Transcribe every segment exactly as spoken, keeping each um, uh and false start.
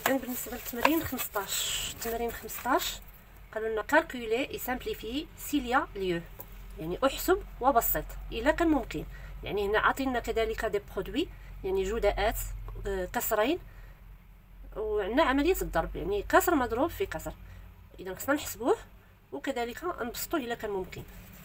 إذا بالنسبة للتمرين خمسطاش، تمرين خمسطاش قالوا لنا كالكولي اي سامبليفي سيليا ليو، يعني احسب وبسط الا كان ممكن. يعني هنا عطينا كذلك دي برودوي، يعني جداءات كسرين، وعندنا عمليه الضرب، يعني كسر مضروب في كسر. اذا خصنا نحسبوه وكذلك نبسطوه الا كان ممكن.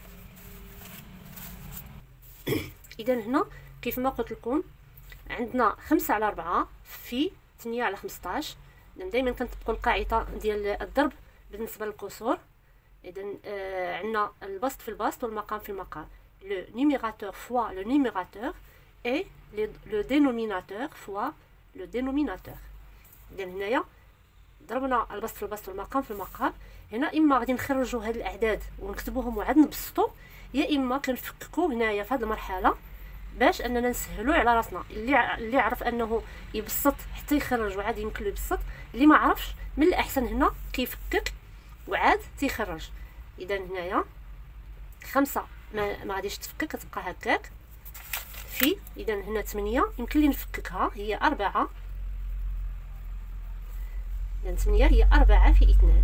اذا هنا كيف ما قلت لكم عندنا خمسة على أربعة في ثمانية على خمسطاش. دائما كنطبقوا القاعده ديال الضرب بالنسبه للكسور. اذا آه عندنا البسط في البسط والمقام في المقام. لو نيميراتور فوا لو نيميراتور اي لو دينوميناتور فوا لو دينوميناتور. اذا هنايا ضربنا البسط في البسط والمقام في المقام. هنا اما غادي نخرجوا هاد الاعداد ونكتبوهم وعاد نبسطوا، يا اما كنفككوا هنايا في هاد المرحله باش اننا نسهلوا على راسنا. اللي اللي عرف انه يبسط حتى يخرج وعاد يمكن له يبسط، اللي ما عرفش من الاحسن هنا كيفكك وعاد تيخرج. اذا هنايا خمسة ما, ما غاديش تفكك، كتبقى هكاك في. اذا هنا ثمانية يمكن لي نفككها، هي أربعة. اذا ثمانية هي أربعة في اثنان.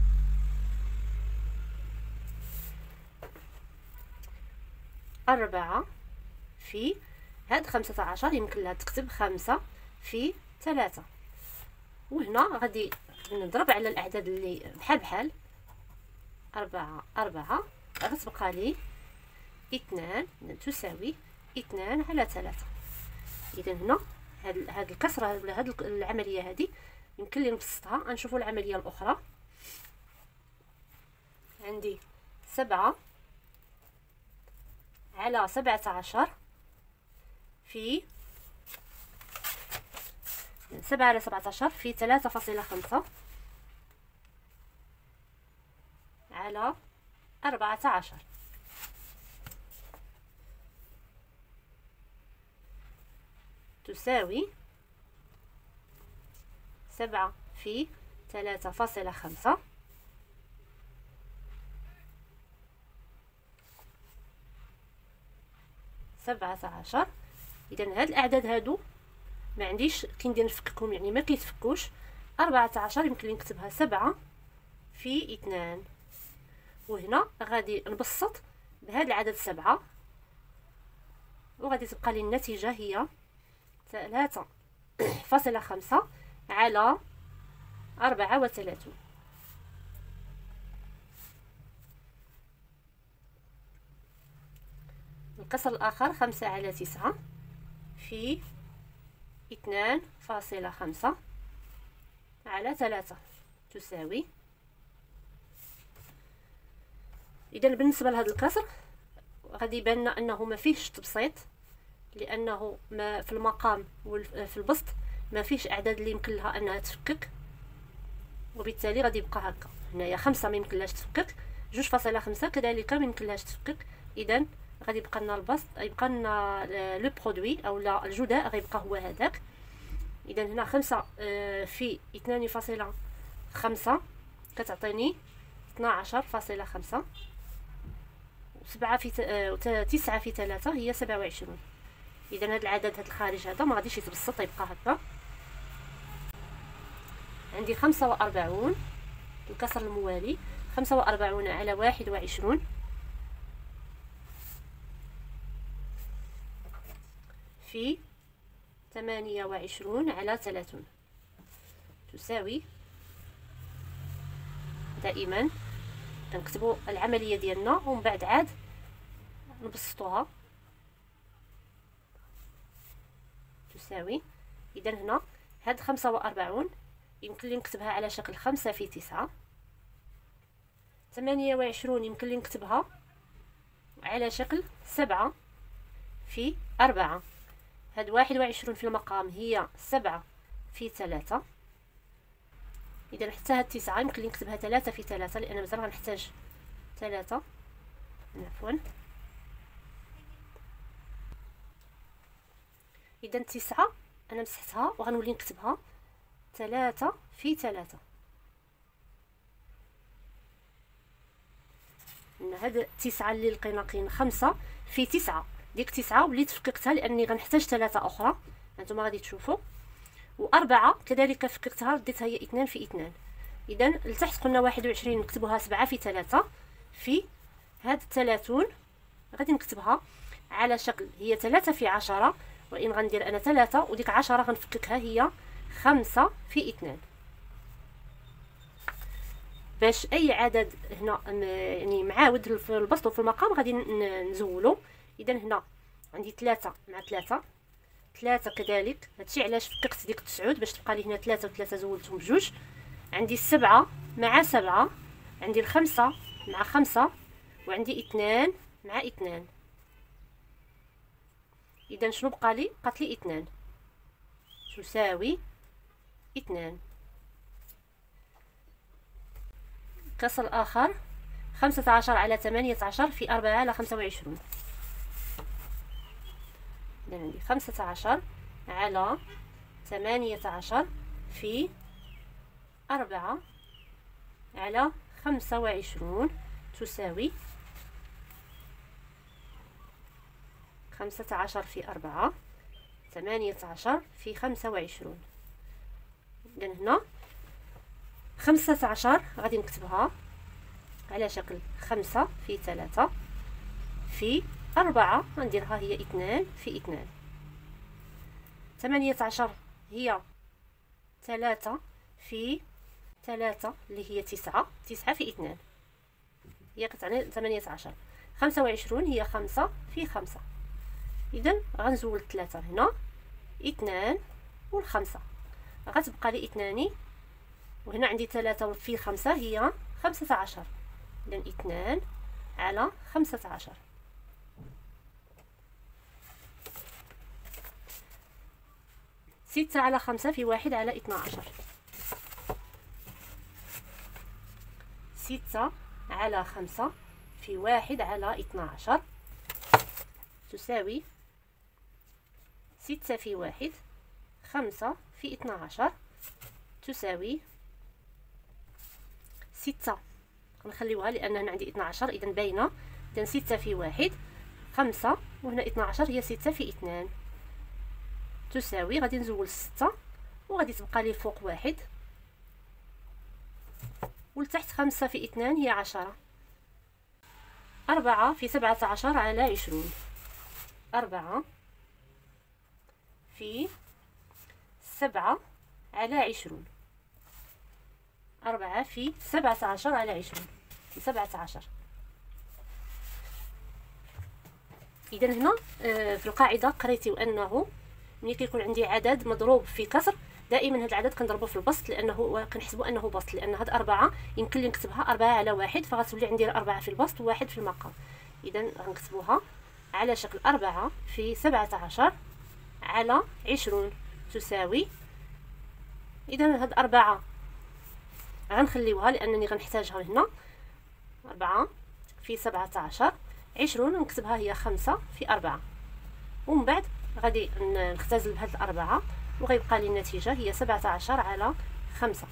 أربعة في هاد خمسة عشر يمكن لها تكتب خمسة في ثلاثة. وهنا غادي نضرب على الأعداد اللي بحال بحال. أربعة أربعة غتبقى لي اثنان تساوي اثنان على ثلاثة. إذا هنا هاد هاد الكسرة ولا هاد العملية هادي يمكن لي نبسطها. غنشوفوا العملية الأخرى. عندي سبعة على سبعة عشر في سبعة على سبعة عشر في ثلاثة فاصلة خمسة على أربعة عشر. تساوي سبعة في ثلاثة فاصلة خمسة سبعة عشر. إذا هاد الأعداد هادو ما عنديش كي ندير نفككهم، يعني ما كيتفكوش. أربعة عشر يمكن لي نكتبها سبعة في اثنان، وهنا غادي نبسط بهذا العدد سبعة، وغادي تبقى لي النتيجة هي ثلاثة فاصلة خمسة على أربعة وثلاثون. الكسر الآخر خمسة على تسعة في اثنان فاصلة خمسة على ثلاثة تساوي. إذا بالنسبة لهذا الكسر غادي يبان لنا أنه ما فيهش تبسيط، لأنه ما في المقام وفي البسط ما فيش أعداد اللي يمكن لها أنها تفكك، وبالتالي غادي يبقى هكا. هنايا خمسة ما يمكن لهاش تفكك، جوج فاصلة خمسة كذلك ما يمكن لهاش تفكك. إذا غادي يبقى لنا البسط، يبقى لنا لو برودوي او لا الجداء غيبقى هو هذاك. اذا هنا خمسة في اثنان فاصلة خمسة كتعطيني اثنا عشر فاصلة خمسة، سبعة في تسعة في ثلاثة هي سبعة وعشرين. اذا هذا العدد هذا الخارج هذا ما غاديش يتبسط، يبقى هكا. عندي خمسة وأربعون الكسر الموالي، خمسة وأربعون على واحد وعشرون في ثمانية وعشرون على ثلاثون تساوي. دائما كنكتبوا العملية ديالنا ومن بعد عاد نبسطوها. تساوي. إذا هنا هاد خمسة وأربعون يمكن لي نكتبها على شكل خمسة في تسعة. ثمانية وعشرون يمكن لي نكتبها على شكل سبعة في أربعة. هاد واحد وعشرون في المقام هي سبعة في ثلاثة. إذا حتى هاد تسعة يمكن لي نكتبها ثلاثة في ثلاثة، لأن مازال غنحتاج ثلاثة. عفوا. إذا تسعة أنا مسحتها وغنولي نكتبها ثلاثة في ثلاثة. هاد تسعة اللي لقينا كاين خمسة في تسعة، ديك تسعة وليت فككتها لاني غنحتاج ثلاثة اخرى، هانتوما غادي تشوفوا. وأربعة كذلك فككتها رديتها هي اثنان في اثنان. إذا لتحت قلنا واحد وعشرين نكتبوها سبعة في ثلاثة في هاد الثلاثون غادي نكتبها على شكل هي ثلاثة في عشرة، وإن غندير أنا ثلاثة وديك عشرة غنفككها هي خمسة في اثنان. باش أي عدد هنا يعني معاود في البسط وفي المقام غادي نزولو. إذا هنا عندي ثلاثة مع ثلاثة، ثلاثة كذلك، هادشي علاش فككت ديك تسعود باش تبقى لي هنا ثلاثة وثلاثة زولتهم بجوج. عندي السبعة مع سبعة، عندي الخمسة مع خمسة، وعندي اثنان مع اثنان. إذا شنو بقى لي؟ بقات لي اثنان تساوي اثنان. كسر آخر خمسة عشر على ثمانية عشر في أربعة على خمسة وعشرين. إذا عندي خمسة عشر على ثمانية عشر في أربعة على خمسة وعشرون تساوي خمسة عشر في أربعة ثمانية عشر في خمسة وعشرون. إذا هنا خمسة عشر غادي نكتبها على شكل خمسة في ثلاثة في أربعة غنديرها هي اثنان في اثنان. ثمانية عشر هي ثلاثة في ثلاثة اللي هي تسعة، تسعة في اثنان هي كتعني ثمانية عشر. خمسة وعشرون هي خمسة في خمسة. إذا غنزول ثلاثة هنا اثنان والخمسة غتبقى لي اثنان، وهنا عندي ثلاثة في خمسة هي خمسة عشر. إذا اثنان على خمسة عشر. ستة على خمسة في واحد على اثنا عشر. ستة على خمسة في واحد على اثنا عشر تساوي ستة في واحد خمسة في اثنا عشر تساوي ستة. غنخليوها لأن هنا عندي اثنا عشر إذا باينة. إذا ستة في واحد خمسة، وهنا اثنا عشر هي ستة في اثنان تساوي، غادي نزول ستة وغادي تبقى لي فوق واحد، ولتحت خمسة في اثنان هي عشرة. أربعة في سبعة عشر على عشرون. أربعة في سبعة على عشرون. أربعة في سبعة عشر على عشرون في سبعة عشر. إذا هنا في القاعدة قريتي أنه ملي كيكون عندي عدد مضروب في كسر دائما هذا العدد كنضربه في البسط، لأنه كنحسبوا أنه بسط، لأن هاد أربعة يمكن لي نكتبها أربعة على واحد فغتولي عندي أربعة في البسط وواحد في المقام. إذا غنكتبوها على شكل أربعة في سبعة عشر على عشرون تساوي. إذا هاد أربعة غنخليوها لأنني غنحتاجها هنا. أربعة في سبعة عشر عشرون نكتبها هي خمسة في أربعة، ومن بعد غادي نختزل بهاد الأربعة وغيبقى لي النتيجة هي سبعة عشر على خمسة.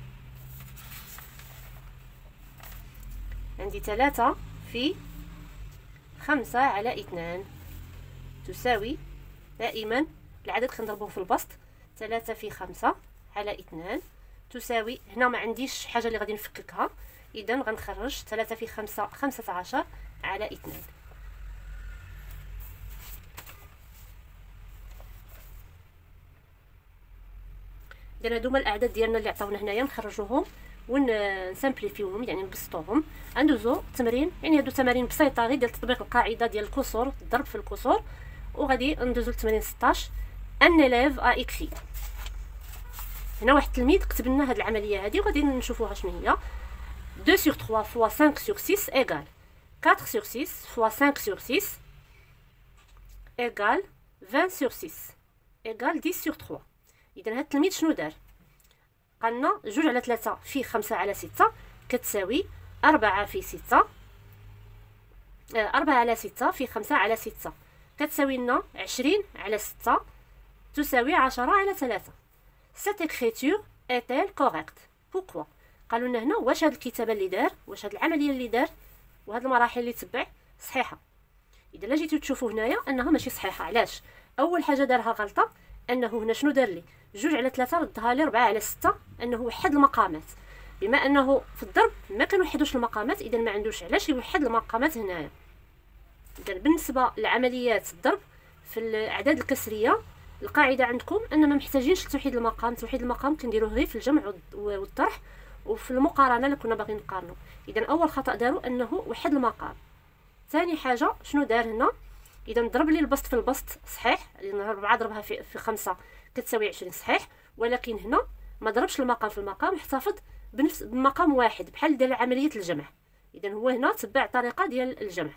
عندي ثلاثة في خمسة على اثنان تساوي، دائما العدد كنضربوه في البسط، ثلاثة في خمسة على اثنان تساوي، هنا ما عنديش حاجة اللي غادي نفككها، إذا غنخرج ثلاثة في خمسة خمسة عشر على اثنان. إذا هادو هما الأعداد ديالنا اللي عطاونا هنايا نخرجوهم ونسامبليفيوهم يعني نبسطوهم. ندوزو التمرين، يعني هادو تمارين بسيطه غير ديال تطبيق القاعده ديال الكسور، الضرب في الكسور. وغادي ندوزو للتمرين ستطاش. ان اليف ا اكري، هنا واحد التلميذ كتب لنا هاد العمليه هادي وغادي نشوفوها شنو هي. deux sur trois fois cinq sur six égale quatre sur six fois cinq sur six égale vingt sur six égale dix sur trois. إذا هاد التلميذ شنو دار؟ قالنا جوج على ثلاثة في خمسة على ستة كتساوي أربعة في ستة، أربعة على ستة في خمسة على ستة كتساوي لنا عشرين على ستة تساوي عشرة على ثلاثة. Cette écriture est-elle correcte? Pourquoi؟ قالوا لنا هنا واش هاد الكتابة اللي دار، واش هاد العملية اللي دار وهاد المراحل اللي تبع صحيحة. إذا لا جيتو تشوفوا هنايا أنها ماشي صحيحة. علاش؟ أول حاجة دارها غلطة، أنه هنا شنو دار لي؟ جوج على ثلاثة ردها لي ربعة على ستة، انه وحد المقامات. بما انه في الضرب ما كنوحدوش المقامات، اذا ما عندوش علاش يوحد المقامات هنايا. اذا بالنسبه لعمليات الضرب في الاعداد الكسريه، القاعده عندكم ان ما محتاجينش توحيد المقام. توحيد المقام كنديروه غير في الجمع والطرح وفي المقارنه اللي كنا باغيين نقارنوا. اذا اول خطا داروا انه وحد المقام. ثاني حاجه شنو دار هنا؟ اذا ضرب لي البسط في البسط صحيح، لان أربعة ضربها في, في خمسة كتساوي عشرين صحيح، ولكن هنا ما ضربش المقام في المقام، احتفظ بنفس بمقام واحد بحال دار عمليه الجمع. اذا هو هنا تبع الطريقه ديال الجمع.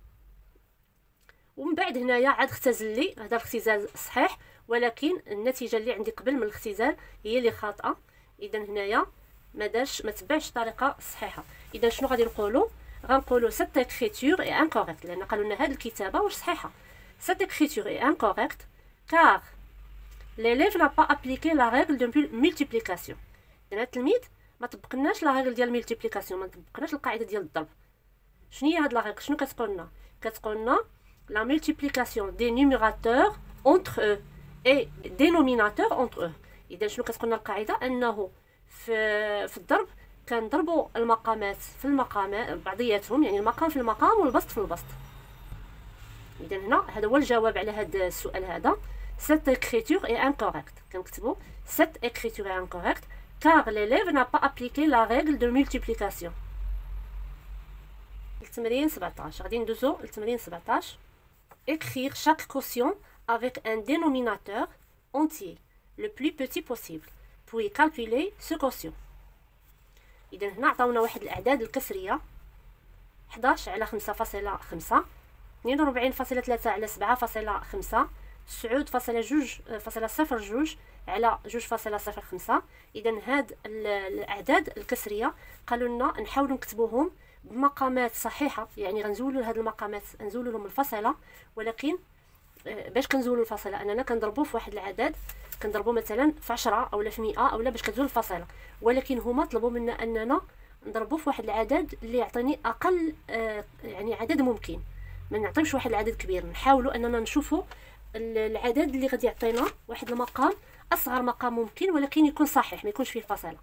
ومن بعد هنايا عاد اختزل لي هذا الاختزال صحيح، ولكن النتيجه اللي عندي قبل من الاختزال هي اللي خاطئه. اذا هنايا ما دارش ما تبعش الطريقه الصحيحه. اذا شنو غادي نقولوا؟ غنقولوا cette écriture est incorrecte، لان قالوا لنا هذه الكتابه واش صحيحه. cette écriture est incorrecte car l'élève n'a pas appliqué la règle de multiplication. اذا التلميذ ما طبقناش لا ريغل ديال ملتيبليكاسيون، ما طبقناش القاعده ديال الضرب. شنو هي هاد لا ريغل؟ شنو كتقول لنا؟ كتقول لنا لا ملتيبليكاسيون دي نيميراتور اونتر او اي دينوميناتور اونتر او. اذا شنو كتقول لنا القاعده؟ انه في في الضرب كنضربوا المقامات في المقامات بعضياتهم، يعني المقام في المقام والبسط في البسط. اذا هنا هذا هو الجواب على هذا السؤال هذا. cette écriture est incorrecte. كنكتبوا cette écriture est incorrecte car l'élève n'a pas appliqué la règle de multiplication. التمرين سبعطاش غادي ندوزو للتمرين سبعطاش. écrire chaque quotient avec un dénominateur entier le plus petit possible puis calculer ce quotient. اذا هنا عطاونا واحد الاعداد الكسريه حداش على خمسة فاصلة خمسة، اثنين وأربعين فاصلة ثلاثة على سبعة فاصلة خمسة، تسعود فاصلة جوج فاصلة صفر جوج على جوج فاصلة صفر خمسة. اذا هاد الاعداد الكسريه قالوا لنا نحاولوا نكتبوهم بمقامات صحيحه، يعني غنزولوا لهاد المقامات نزولوا لهم الفاصله، ولكن باش كنزولوا الفاصله اننا كنضربوا في واحد العدد، كنضربوا مثلا في عشرة اولا في مئة اولا باش كتزول الفاصله، ولكن هما طلبوا منا اننا نضربوا في واحد العدد اللي يعطيني اقل آه يعني عدد ممكن، ما نعطيوش واحد العدد كبير. نحاولوا اننا نشوفوا العدد اللي غادي يعطينا واحد المقام اصغر مقام ممكن، ولكن يكون صحيح ما يكونش فيه فاصله.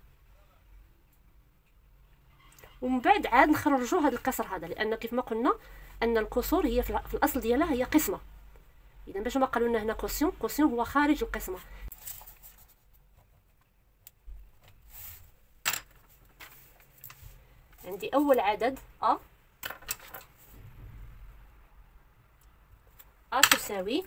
ومن بعد عاد نخرجوا هذا الكسر هذا، لان كيف ما قلنا ان الكسور هي في الاصل ديالها هي قسمه. اذا باش ما قالوا لنا هنا كوسيون، كوسيون هو خارج القسمه. عندي اول عدد ا ا تساوي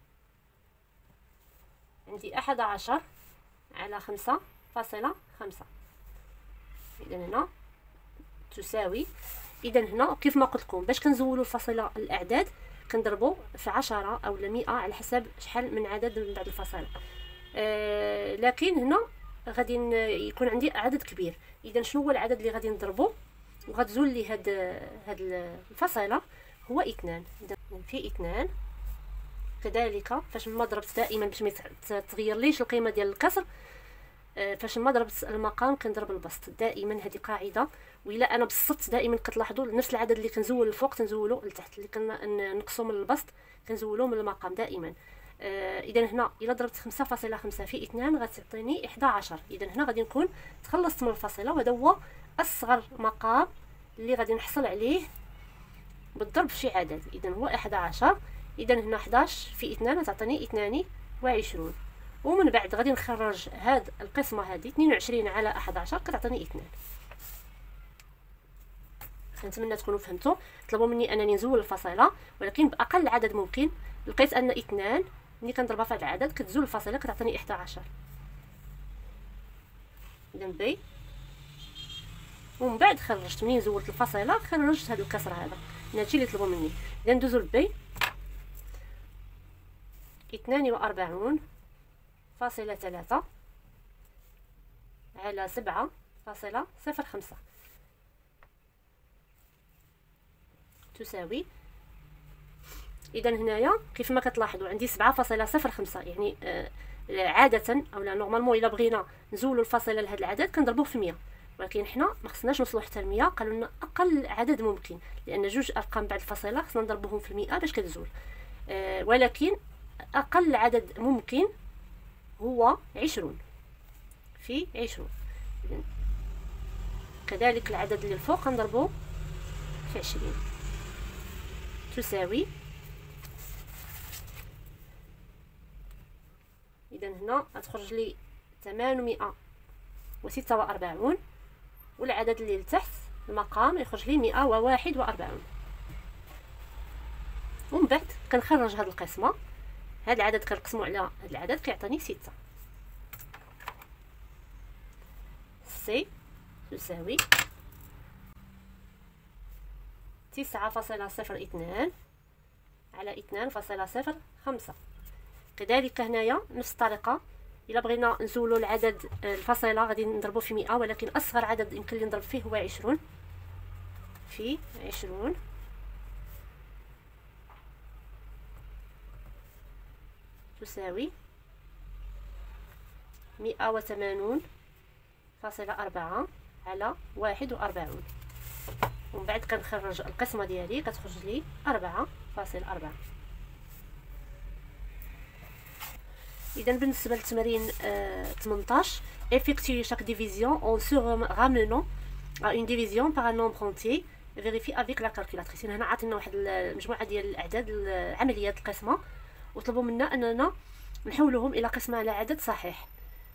عندي أحد عشر على خمسة فاصلة خمسة. اذا هنا تساوي، اذا هنا كيف ما قلت لكم باش كنزولوا الفاصله الاعداد كنضربوا في عشرة او مئة على حسب شحال من عدد من بعد الفاصله. آه لكن هنا غادي يكون عندي عدد كبير. اذا شنو هو العدد اللي غادي نضربه وغتزول لي هاد هاد الفاصله؟ هو اثنان. اذا في اثنان كذلك فاش ما ضربت دائما باش ما تغير ليش القيمه ديال الكسر، فاش ما ضربت المقام كنضرب البسط دائما. هذه قاعده، وإلا انا بسطت دائما كتلاحظوا نفس العدد اللي كنزول الفوق تنزولو لتحت، اللي كنقصوا من البسط كنزولو من المقام دائما. آه اذا هنا الا ضربت خمسة فاصلة خمسة في اثنان غتعطيني إحدى عشر. اذا هنا غادي نكون تخلصت من الفاصله، وهذا هو اصغر مقام اللي غادي نحصل عليه بالضرب في شي عدد. اذا هو إحدى عشر. اذا هنا حداش في اثنان تعطيني اثنان وعشرون، ومن بعد غادي نخرج هاد القسمه هذه اثنين وعشرين على أحد عشر كتعطيني اثنان. كنتمنى تكونوا فهمتوا. طلبوا مني انني نزول الفاصله ولكن باقل عدد ممكن. لقيت ان اثنان ملي كنضربها في هذا العدد كتزول الفاصله كتعطيني إحدى عشر. اذا بي، ومن بعد خرجت منين زولت الفاصله خرجت هذا الكسر هذا، هادشي اللي طلبوا مني. اذا ندوزو لبي. اثنان وأربعون فاصلة ثلاثة على سبعة فاصلة صفر خمسة تساوي، اذا هنايا كيف ما كتلاحظوا عندي سبعة فاصلة صفر خمسة، يعني آه عاده اولا نورمالمون الا بغينا نزولوا الفاصله لهذا العدد كنضربوه في مية، ولكن حنا ما خصناش نوصلوا حتى ل مية. قالوا لنا اقل عدد ممكن، لان جوج ارقام بعد الفاصله خصنا نضربوهم في المئة باش كتزول. آه ولكن اقل عدد ممكن هو عشرون في عشرون. إذن كذلك العدد اللي الفوق غنضربو في عشرين تساوي، إذا هنا غتخرج لي ثمانمائة وستة وأربعون، والعدد اللي لتحت المقام يخرج لي مائة وواحد وأربعون. ومن بعد كنخرج هاد القسمة، هاد العدد كنقسمو على هاد العدد كيعطيني ستة. سي تساوي تسعة فاصلة صفر اثنان على اثنان فاصلة صفر خمسة. كذلك هنايا نفس الطريقة، الا بغينا نزولو العدد الفاصلة غادي نضربو في مئة، ولكن اصغر عدد يمكن لي نضرب فيه هو عشرون في عشرون تساوي مئة وثمانون فاصلة أربعة على واحد وأربعون. ومن بعد كنخرج القسمة ديالي كتخرج لي أربعة فاصلة أربعة. إذا بالنسبة للتمرين آه ثمنطاش، effectue chaque division en se ramenant à une division par un nombre entier, vérifie avec la calculatrice. هنا عطينا واحد المجموعة ديال الأعداد عمليات القسمة، وطلبوا منا أننا نحولهم إلى قسمة على عدد صحيح.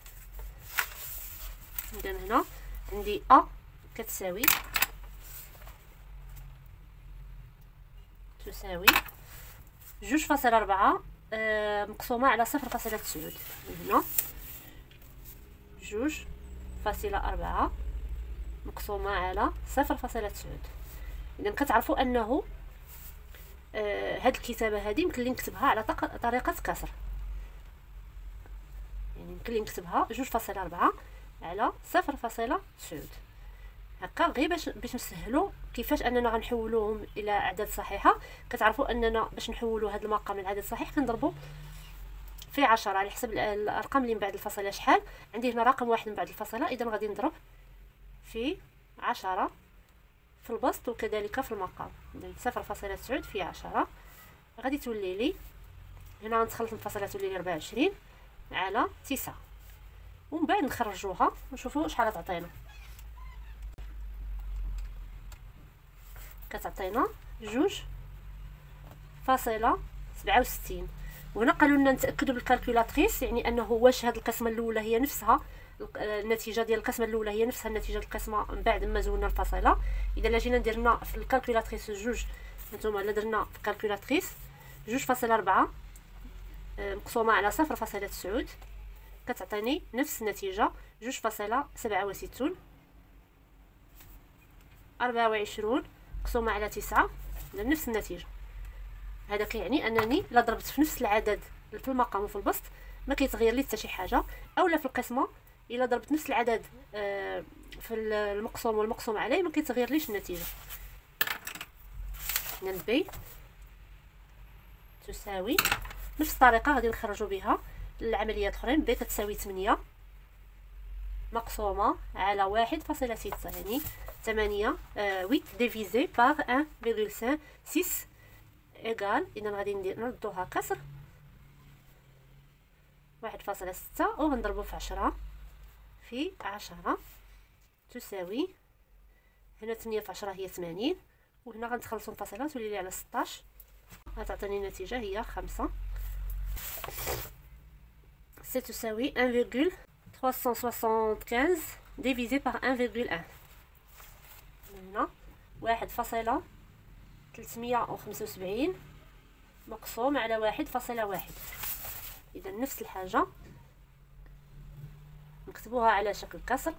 إذا هنا عندي أ كتساوي تساوي جوج فاصلة أربعة مقسومة على صفر فاصلة تسعود. هنا جوج فاصلة أربعة مقسومة على صفر فاصلة تسعود. إذا كتعرفوا أنه آه هاد الكتابة هذه يمكن لي نكتبها على طريقة كسر، يعني يمكن لي نكتبها جوج فاصلة أربعة على صفر فاصلة تسعود هكا، غير باش باش نسهلوا كيفاش اننا غنحولوهم الى اعداد صحيحه. كتعرفوا اننا باش نحولوا هذا المقام لعدد صحيح كنضربوا في عشرة على حسب الارقام اللي من بعد الفاصله شحال. عندي هنا رقم واحد من بعد الفاصله، اذا غادي نضرب في عشرة في البسط وكذلك في المقام. اذا صفر فاصلة تسعود في عشرة غادي تولي لي هنا غنتخلص الفاصله تولي لي أربعة وعشرين على تسعة، ومن بعد نخرجوها ونشوفوا شحال تعطينا. كتعطينا جوج فاصلة سبعة وستين. وهنا قالوا لنا نتاكدوا بالكالكولاتريس، يعني انه واش هاد القسمه الاولى هي نفسها النتيجه ديال القسمه الاولى هي نفسها النتيجه ديال القسمه من بعد ما زولنا الفاصله. اذا لا جينا درنا في الكالكولاتريس جوج، نتوما الا درنا في الكالكولاتريس جوج فاصلة أربعة مقسومه على صفر فاصلة تسعود كتعطيني نفس النتيجه جوج فاصلة سبعة وستين. أربعة وعشرين مقسومه على تسعة نفس النتيجه. هذا كيعني انني لا ضربت في نفس العدد في المقام وفي البسط ما كيتغير لي حتى شي حاجه، اولا في القسمه الا ضربت نفس العدد في المقسوم والمقسوم عليه ما كيتغير ليش النتيجه. هنا بي تساوي نفس الطريقه غادي نخرجوا بها العمليات الاخرين. بي كتساوي ثمانية مقسومه على واحد فاصلة ستة، يعني ثمانية ثمانية ديفيزي بار واحد فاصلة ستة ايغال. اذا غادي نردوها كسر واحد فاصلة ستة وغنضربو في عشرة في عشرة تساوي هنا ثمانية في عشرة هي ثمانين، وهنا غنتخلصوا الفاصله تولي لي على ستاش غتعطيني النتيجه هي خمسة. سي تساوي واحد فاصلة ثلاثمائة وخمسة وستين ديفيزي بار واحد فاصلة واحد. هنا واحد فاصلة ثلاثمائة وخمسة وسبعين مقسوم على واحد فاصلة واحد. اذا نفس الحاجه نكتبوها على شكل كسر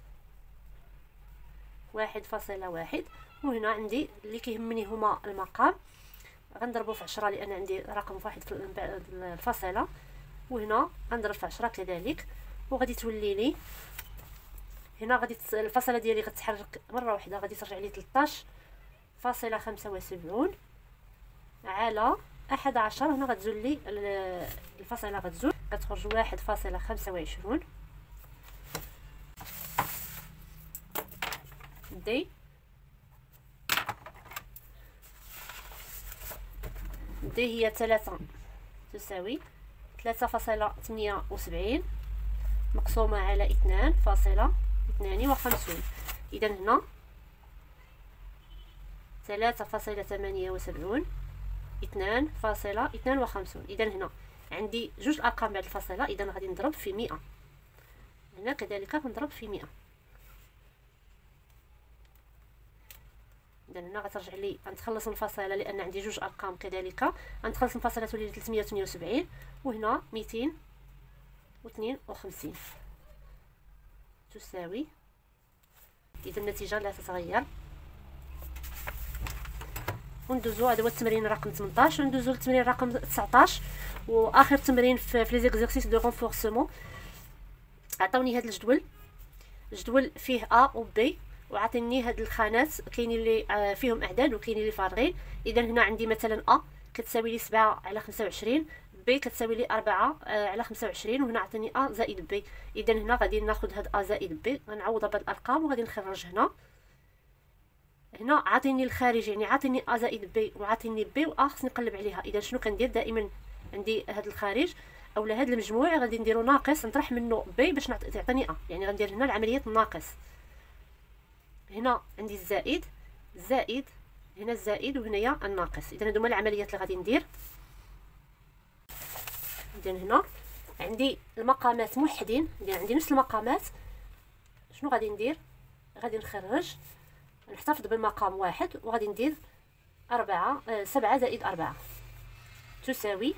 واحد فاصلة واحد. وهنا عندي اللي كيهمني هما المقام، غنضربو في عشرة لان عندي رقم واحد في الفاصله، وهنا غنضرب في عشرة كذلك، وغادي تولي لي هنا غادي الفاصله ديالي غتتحرك مره واحده غادي ترجع لي ثلاثطاش فاصلة خمسة وسبعين على أحد عشر. هنا غتزول لي الفاصله غتزول كتخرج واحد فاصلة خمسة وعشرين دي دي هي ثلاثة تساوي ثلاثة فاصلة ثمانية وسبعين مقسومة على اثنان فاصلة اثنان وخمسين. إذا هنا ثلاثة فاصلة ثمانية وسبعون اثنان فاصلة اثنان وخمسون. إذا هنا عندي جوج أرقام بعد الفاصلة، إذا غادي نضرب في مئة. هنا كذلك غنضرب في مئة. إذا هنا غترجع لي غنتخلص من الفاصلة لأن عندي جوج أرقام كذلك، غنتخلص من الفاصلة تولي ثلاثمية وثمانية وسبعين، وهنا مئتين واثنين وخمسين تساوي. إذا النتيجة لا تتغير. وندوزو، هذا هو التمرين رقم ثمنطاش. وندوزو للتمرين رقم تسعطاش واخر تمرين في لي زيكزارسيس دو رونفورسمون. عطاوني هذا الجدول، الجدول فيه ا و بي، وعطيني هاد الخانات كاينين اللي فيهم اعداد وكاينين اللي فارغين. اذا هنا عندي مثلا ا كتساوي لي سبعة على خمسة وعشرين، بي كتساوي لي أربعة على خمسة وعشرين، وهنا عطيني ا زائد بي. اذا هنا غادي ناخذ هاد ا زائد بي، غنعوضها بهاد الارقام وغادي نخرج هنا. هنا عاطيني الخارج، يعني عاطيني ا زائد بي وعاطيني بي و ا خصني نقلب عليها. اذا شنو كندير؟ دائما عندي هاد الخارج اولا هاد المجموع غادي نديرو ناقص، نطرح منه بي باش تعطيني ا، يعني غندير هنا العمليه الناقص. هنا عندي الزائد زائد، هنا الزائد وهنايا الناقص. اذا هادو هما العمليات اللي غادي ندير. اذا هنا عندي المقامات موحدين، اذا عندي نفس المقامات. شنو غادي ندير؟ غادي نخرج، نحتفظ بالمقام واحد وغادي ندير أربعة آه سبعة زائد أربعة تساوي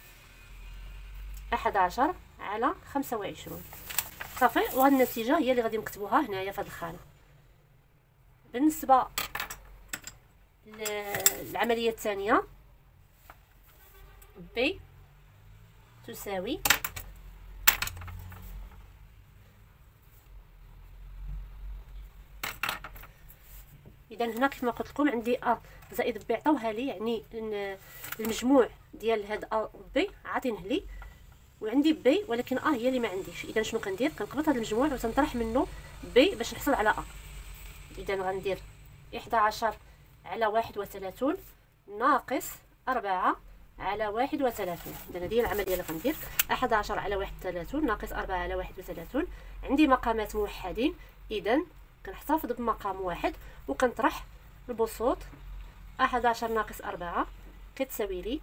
أحد عشر على خمسة وعشرون. صافي، وهاد النتيجة هي اللي غادي نكتبوها هنايا في هاد الخانة. بالنسبة للعملية الثانية، بي تساوي اذا هنا كيف ما قلت لكم عندي ا زائد بي عطاوها لي، يعني المجموع ديال هاد ا و بي عاطينه لي، وعندي بي ولكن ا هي اللي ما عنديش. اذا شنو كندير؟ كنقبض هذا المجموع وتنطرح منه بي باش نحصل على ا. اذا غندير إحدى عشر على واحد وثلاثون ناقص أربعة على واحد وثلاثون. اذا هذه هي العمليه اللي غندير، أحد عشر على واحد وثلاثون ناقص أربعة على واحد وثلاثون. عندي مقامات موحدين، اذا كنحتفظ بمقام واحد وكنطرح البسوط. أحد عشر ناقص أربعة كتساوي لي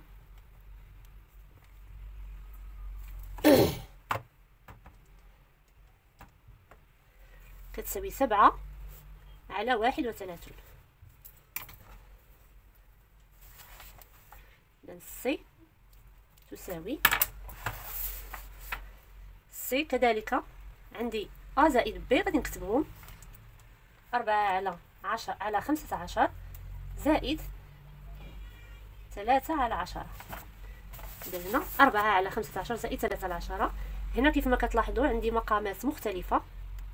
كتساوي سبعة على واحد وثلاثون. إذا سي تساوي سي كذلك عندي ا زائد بي غادي نكتبهم أربعة على عشرة على خمسة عشر زائد ثلاثة على عشرة. إذا هنا أربعة على خمسة عشر زائد ثلاثة على عشرة. هنا كيف ما كتلاحظوا عندي مقامات مختلفة،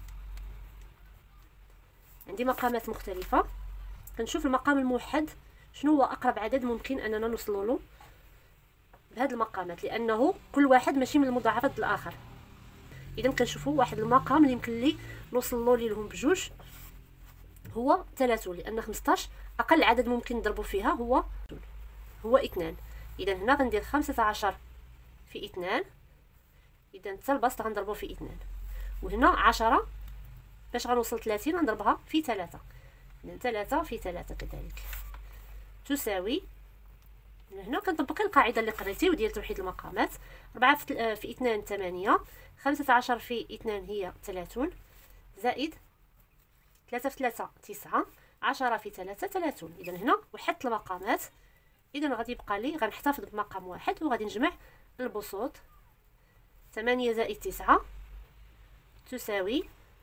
عندي مقامات مختلفة. كنشوف المقام الموحد شنو هو أقرب عدد ممكن أننا نوصلوا له بهاد المقامات، لأنه كل واحد ماشي من المضاعفات الآخر. إذا كنشوفوا واحد المقام اللي يمكن لي نوصل له ليهم بجوج هو ثلاثون، لأن خمسطاش أقل عدد ممكن نضربوا فيها هو هو اثنان. إذا هنا غندير خمسة عشر في اثنان، إذا حتى البسط غنضربو في اثنان. وهنا عشرة باش غنوصل ثلاثين غنضربها في ثلاثة، إذا ثلاثة في ثلاثة كذلك تساوي. هنا كنطبق القاعدة اللي قريتي وديال توحيد المقامات. أربعة في اثنان ثمانية، خمسة عشر في اثنان هي ثلاثون، زائد ثلاثة في ثلاثة تسعة، عشرة في ثلاثة ثلاثون. إذا هنا وحدت المقامات. إذا غادي يبقى لي غنحتفظ بمقام واحد وغادي نجمع البسوط. ثمانية زائد تسعة تساوي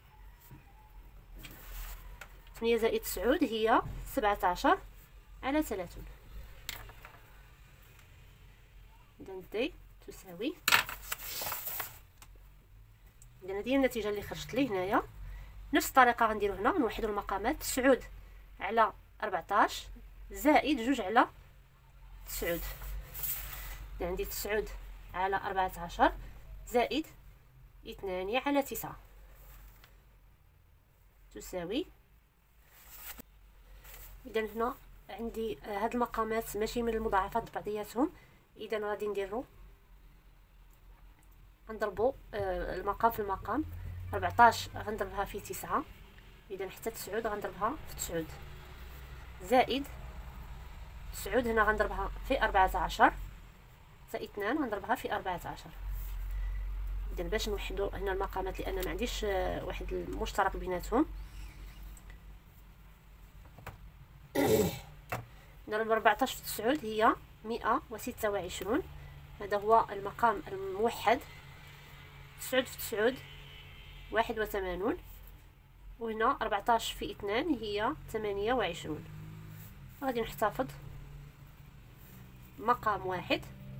ثمانية زائد تسعود هي سبعة عشر على ثلاثون. إذا دي تساوي، إذا هذه هي النتيجة اللي خرجت لي هنايا. نفس الطريقة غنديرو هنا، نوحدو المقامات. تسعود على أربعطاش زائد جوج على تسعود. إذا عندي تسعود على أربعة عشر زائد اثنان على تسعة تساوي. إذا هنا عندي هاد المقامات ماشي من المضاعفات بعضياتهم، إذا غادي نديرو غنضربو آه المقام في المقام. أربعطاش غنضربها في تسعة، اذا حتى تسعود غنضربها في تسعود، زائد تسعود هنا غنضربها في أربعة عشر، زائد اثنان غنضربها في أربعة عشر. اذا باش نوحدو هنا المقامات لان ما عنديش آه واحد المشترك بيناتهم، نضرب أربعطاش في تسعود هي مئة وستة وعشرون، هذا هو المقام الموحد. تسعود في تسعود واحد وثمانون، وهنا أربعطاش في اثنان هي ثمانية وعشرون. غادي نحتفظ مقام واحد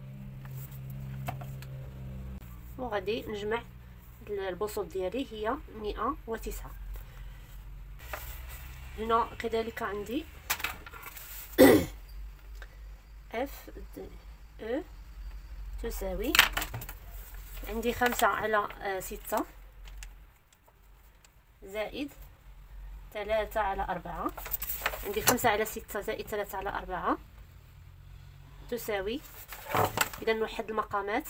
وغادي نجمع البسط ديالي هي مئة وتسعة. هنا كذلك عندي اف او تساوي، عندي خمسة على ستة زائد ثلاثة على أربعة، عندي خمسة على ستة زائد ثلاثة على أربعة تساوي، إذا نوحد المقامات.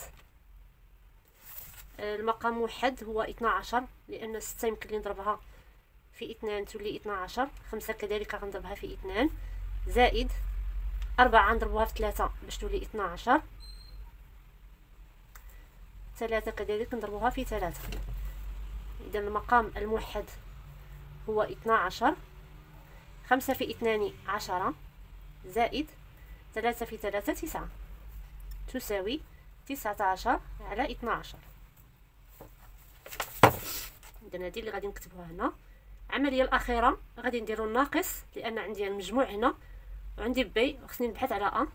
المقام موحد هو اثنا عشر لأن ستة يمكن لي نضربها في اثنان تولي اثنا عشر، خمسة كذلك غنضربها في اثنان، زائد أربعة نضربوها في ثلاثة باش تولي اثنا عشر، ثلاثة كذلك نضربوها في ثلاثة. إذا المقام الموحد هو اثنا عشر، خمسة في اثنان عشرة، زائد ثلاثة في ثلاثة تسعة، تساوي تسعة عشر على اثنا عشر. إذا هذه اللي غادي نكتبوها هنا. العملية الأخيرة غادي نديرو الناقص لأن عندي المجموع هنا وعندي بي، خصني نبحث على أ.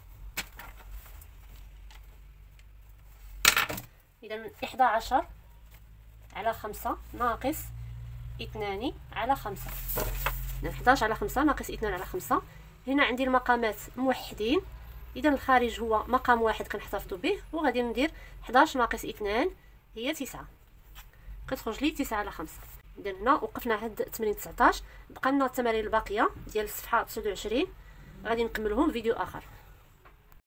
إذا إحدى عشر على خمسة ناقص اثنان على خمسة، إحداش على خمسة ناقص اثنان على خمسة. هنا عندي المقامات موحدين، إذا الخارج هو مقام واحد كنحتفظ به، وغادي ندير إحداش ناقص اثنان هي تسعة، كتخرج لي تسعة على خمسة. إذا هنا وقفنا عند تمرين تسعطاش، بقى لنا التمارين الباقية ديال الصفحة تسعة وعشرين غادي نكملهم فيديو آخر.